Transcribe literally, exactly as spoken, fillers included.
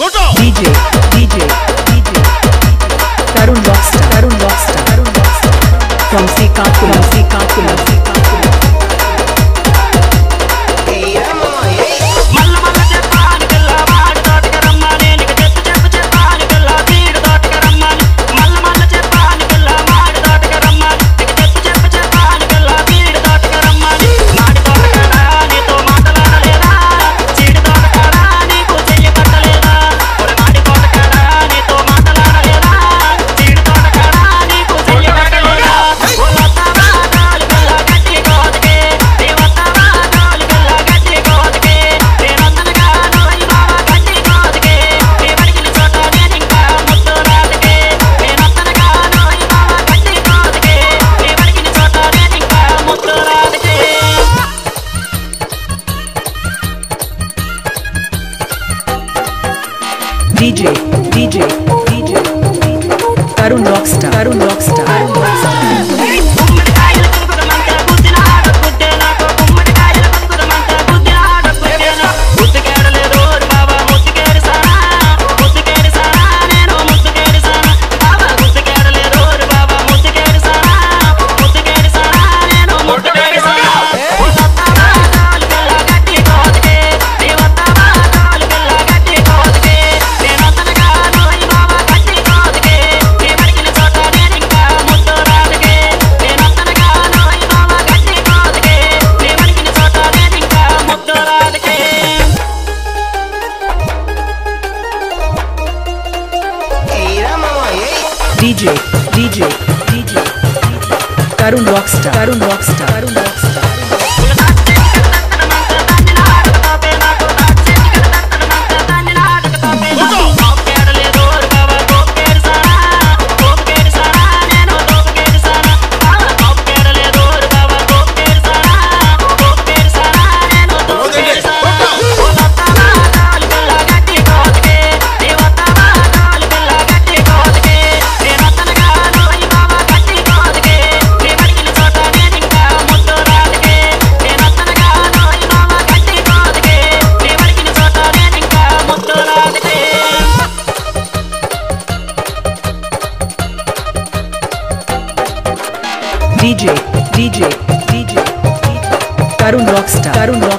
DJ DJ DJ Tarun Rockstar Tarun Rockstar Tarun Rockstar from Srikakulam Srikakulam Srikakulam DJ DJ DJ Tarun Rockstar Tarun Rockstar Tarun Rockstar DJ DJ DJ Tarun Rockstar Tarun Rockstar Tarun Rockstar DJ DJ DJ Tarun Rockstar Tarun